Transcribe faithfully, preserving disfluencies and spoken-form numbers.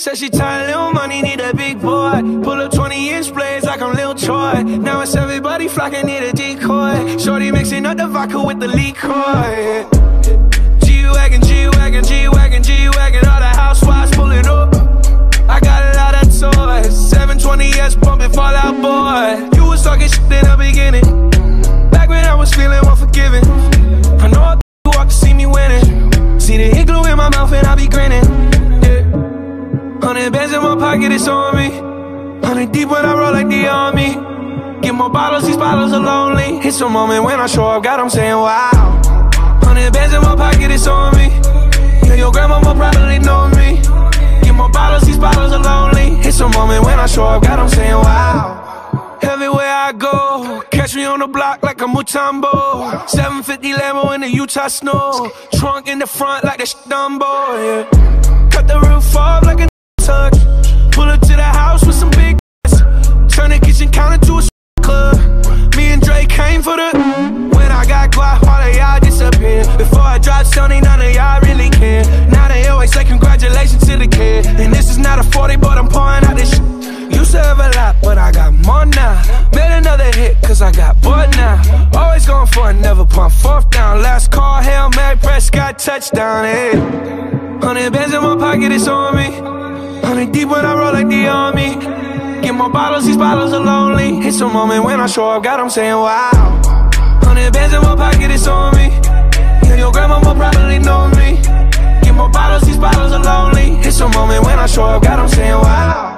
Said she tired, little money, need a big boy. Pull up twenty inch blades like I'm Lil Troy. Now it's everybody flocking, need a decoy. Shorty mixing up the vodka with the liquor. G-Wagon, G-Wagon, G-Wagon, G-Wagon. All the housewives pulling up. I got a lot of toys. seven twenty S bumping Fall Out Boy. You was talking shit in the beginning, back when I was feeling unforgiving. I know I you walk to see me winning. See the hit glue in my mouth and I be grinning. Hundred bands in my pocket, it's on me. Hundred deep when I roll like the army. Get more bottles, these bottles are lonely. It's a moment when I show up, God, I'm saying wow. Hundred bands in my pocket, it's on me. Yeah, your grandma will probably know me. Get more bottles, these bottles are lonely. It's a moment when I show up, God, I'm saying wow. Everywhere I go, catch me on the block like a Mutombo. seven fifty Lambo in the Utah snow. Trunk in the front like a Dumbo, yeah. Cut the roof off like a touch. Pull up to the house with some big ass. Turn the kitchen counter to a club. Me and Drake came for the. When I got guap, all of y'all disappear. Before I dropped Sony, none of y'all really care. Now they always say congratulations to the kid. And this is not a forty, but I'm pouring out this shit. Used to have a lot, but I got more now. Made another hit, cause I got bored now. Always going for it, never pump fourth down. Last call, Hail Mary, Prescott, touchdown, hey. Hundred bands in my pocket, it's on me. Hundred deep when I roll like the army. Get more bottles, these bottles are lonely. It's a moment when I show up, God, I'm saying wow. Hundred bands in my pocket, it's on me. Yeah, your grandma will probably know me. Get more bottles, these bottles are lonely. It's a moment when I show up, God, I'm saying wow.